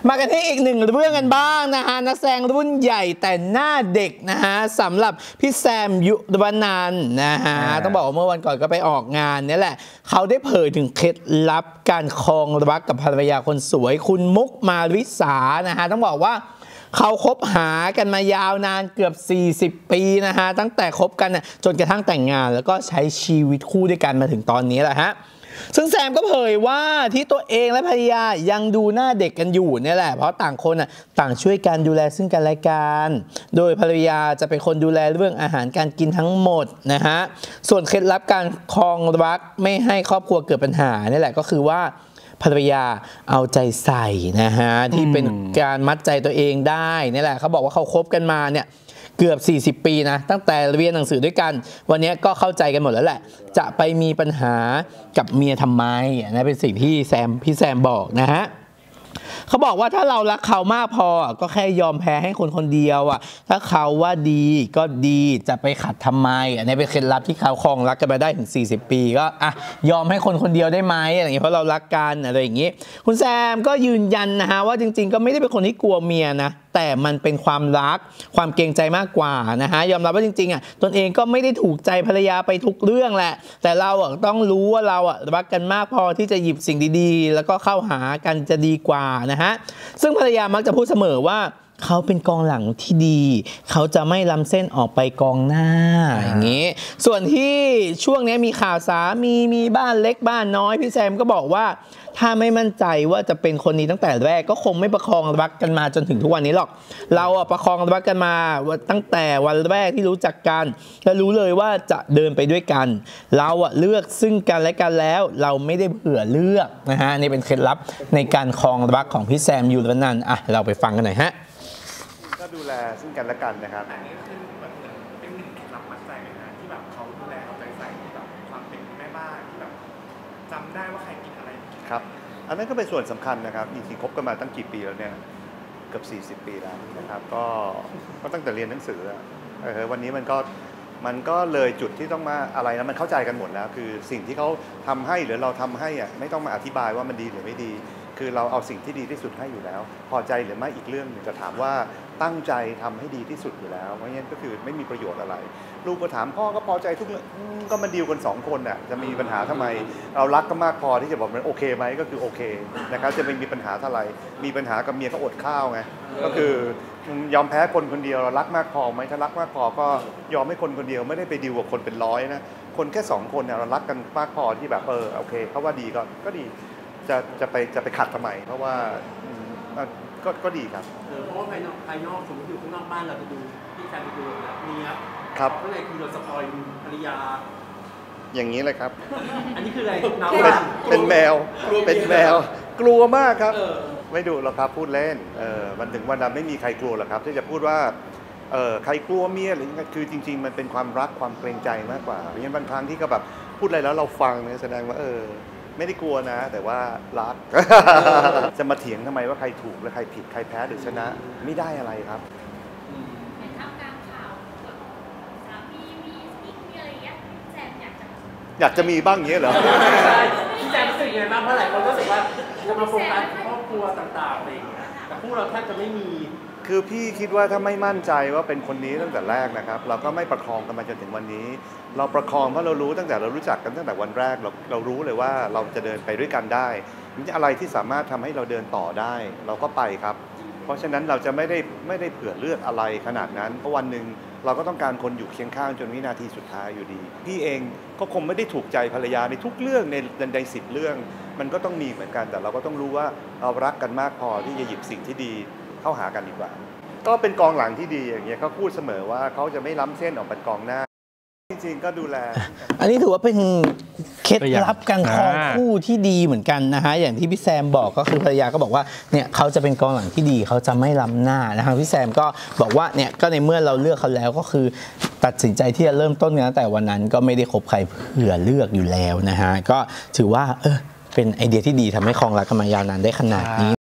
มากันที่อีกหนึ่งเรื่องกันบ้างนะฮะนักแสดงรุ่นใหญ่แต่หน้าเด็กนะฮะสำหรับพี่แซมยุรนันท์นะฮะต้องบอกว่าเมื่อวันก่อนก็ไปออกงานนี่แหละเขาได้เผยถึงเคล็ดลับการครองรักกับภรรยาคนสวยคุณมุกมาริสานะฮะต้องบอกว่าเขาคบหากันมายาวนานเกือบ40 ปีนะฮะตั้งแต่คบกันจนกระทั่งแต่งงานแล้วก็ใช้ชีวิตคู่ด้วยกันมาถึงตอนนี้แหละฮะซึ่งแซมก็เผยว่าที่ตัวเองและภรรยายังดูหน้าเด็กกันอยู่นี่แหละเพราะต่างคนต่างช่วยกันดูแลซึ่งกันและกันโดยภรรยาจะเป็นคนดูแลเรื่องอาหารการกินทั้งหมดนะฮะส่วนเคล็ดลับการครองรักไม่ให้ครอบครัวเกิดปัญหานี่แหละก็คือว่าภรรยาเอาใจใส่นะฮะที่เป็นการมัดใจตัวเองได้นี่แหละเขาบอกว่าเขาคบกันมาเนี่ยเกือบ40 ปีนะตั้งแต่เรียนหนังสือด้วยกันวันนี้ก็เข้าใจกันหมดแล้วแหละจะไปมีปัญหากับเมียทำไมนะเป็นสิ่งที่พี่แซมบอกนะฮะเขาบอกว่าถ้าเรารักเขามากพอก็แค่ยอมแพ้ให้คนคนเดียวถ้าเขาว่าดีก็ดีจะไปขัดทำไมอันนี้เป็นเคล็ดลับที่เขาครองรักกันมาได้ถึง40 ปีก็ยอมให้คนคนเดียวได้ไหมอะไรอย่างนี้เพราะเรารักกันอะไรอย่างนี้คุณแซมก็ยืนยันนะฮะว่าจริงๆก็ไม่ได้เป็นคนที่กลัวเมียนะแต่มันเป็นความรักความเกรงใจมากกว่านะฮะยอมรับว่าจริงๆตนเองก็ไม่ได้ถูกใจภรรยาไปทุกเรื่องแหละแต่เราต้องรู้ว่าเรารักกันมากพอที่จะหยิบสิ่งดีๆแล้วก็เข้าหากันจะดีกว่านะฮะซึ่งภรรยามักจะพูดเสมอว่าเขาเป็นกองหลังที่ดีเขาจะไม่ล้ำเส้นออกไปกองหน้าอย่างนี้ส่วนที่ช่วงนี้มีข่าวสามีบ้านเล็กบ้านน้อยพี่แซมก็บอกว่าถ้าไม่มั่นใจว่าจะเป็นคนนี้ตั้งแต่แรกก็คงไม่ประคองรักกันมาจนถึงทุกวันนี้หรอกเราประคองรักกันมาตั้งแต่วันแรกที่รู้จักกันและรู้เลยว่าจะเดินไปด้วยกันเราเลือกซึ่งกันและกันแล้วเราไม่ได้เผื่อเลือกนะฮะนี่เป็นเคล็ดลับในการครองรักของพี่แซมยุรนันท์เราไปฟังกันหน่อยฮะก็ดูแลซึ่งกันและกันนะครับอันนี้คือแบบเป็นหนึ่งเคล็ดลับมัดใจเลยนะที่แบบเขาดูแลเอาใจใส่แบบความเป็นแม่บ้านที่แบบจำได้ว่าใครกินอะไรครับอันนั้นก็เป็นส่วนสำคัญนะครับจริงๆคบกันมาตั้งกี่ปีแล้วเนี่ยเกือบ40 ปีแล้วนะครับก็ตั้งแต่เรียนหนังสือวันนี้มันก็เลยจุดที่ต้องมาอะไรนะมันเข้าใจกันหมดแล้วคือสิ่งที่เขาทำให้หรือเราทำให้ไม่ต้องมาอธิบายว่ามันดีหรือไม่ดีคือเราเอาสิ่งที่ดีที่สุดให้อยู่แล้วพอใจหรือไม่อีกเรื่องนึงจะถามว่าตั้งใจทำให้ดีที่สุดอยู่แล้วเพราะงั้นก็คือไม่มีประโยชน์อะไรลูกก็ถามพ่อก็พอใจทุกเรื่องก็มันดีลกัน2 คนจะมีปัญหาทำไมเรารักก็มากพอที่จะบอกมันโอเคไหมก็คือโอเคนะครับจะไม่มีปัญหาเท่าไหร่มีปัญหากับเมียก็อดข้าวไงก็คือยอมแพ้คนคนเดียวเรารักมากพอไหมถ้ารักมากพอก็ยอมให้คนคนเดียวไม่ได้ไปดีลกับคนเป็น100นะคนแค่2 คนเรารักกันมากพอที่แบบโอเคเขาว่าดีก็ดีจะไปขัดทำไมเพราะว่าก็ดีครับเพราะว่าภายนอกสมมติอยู่ข้างนอกบ้านเราจะดูพี่แซมไปดูนี่ครับข้างในคือเราสปอยภรรยาอย่างนี้เลยครับอันนี้คืออะไรเป็นแมวกลัวมากครับไม่ดุหรอกครับพูดเล่นวันถึงวันนั้นไม่มีใครกลัวหรอกครับที่จะพูดว่าใครกลัวเมียหรือคือจริงๆมันเป็นความรักความเกรงใจมากกว่าเพราะฉะนั้นบางครั้งที่ก็แบบพูดอะไรแล้วเราฟังเนี่ยแสดงว่าไม่ได้กลัวนะแต่ว่ารัก จะมาเถียงทำไมว่าใครถูกและใครผิดใครแพ้หรือชนะไม่ได้อะไรครับเห็นทำการข่าวสามีมีอะไรอย่างเงี้ยแซมอยากจะมีบ้างอย่างเงี้ยเหรอพี่แซมรู้สึกยังไงบ้างเพราะหลายคนก็รู้สึกว่าจะมาโฟกัสครอบครัวต่างๆอะไรอย่างเงี้ยแต่พวกเราแทบจะไม่มีคือพี่คิดว่าถ้าไม่มั่นใจว่าเป็นคนนี้ตั้งแต่แรกนะครับเราก็ไม่ประคองกันมาจนถึงวันนี้เราประคองเพราะเรารู้ตั้งแต่เรารู้จักกันตั้งแต่วันแรกเรารู้เลยว่าเราจะเดินไปด้วยกันได้อะไรที่สามารถทำให้เราเดินต่อได้เราก็ไปครับเพราะฉะนั้นเราจะไม่ได้เผื่อเลือกอะไรขนาดนั้นเพราะวันหนึ่งเราก็ต้องการคนอยู่เคียงข้างจนวินาทีสุดท้ายอยู่ดีพี่เองก็คงไม่ได้ถูกใจภรรยาในทุกเรื่องใน10 เรื่องมันก็ต้องมีเหมือนกันแต่เราก็ต้องรู้ว่าเรารักกันมากพอที่จะหยิบสิ่งที่ดีเข้าหากันดีกว่าก็เป็นกองหลังที่ดีอย่างเงี้ยเขาพูดเสมอว่าเขาจะไม่ล้ำเส้นออกเป็นกองหน้าจริงๆก็ดูแลอันนี้ถือว่าเป็นเคล็ดลับการครองคู่ที่ดีเหมือนกันนะฮะอย่างที่พี่แซมบอกก็คือภรรยาก็บอกว่าเนี่ยเขาจะเป็นกองหลังที่ดีเขาจะไม่ล้ำหน้านะฮะพี่แซมก็บอกว่าเนี่ยก็ในเมื่อเราเลือกเขาแล้วก็คือตัดสินใจที่จะเริ่มต้นกันตั้งแต่วันนั้นก็ไม่ได้คบใครเผื่อเลือกอยู่แล้วนะฮะก็ถือว่าเป็นไอเดียที่ดีทำให้ครองรักกันมายาวนานได้ขนาดนี้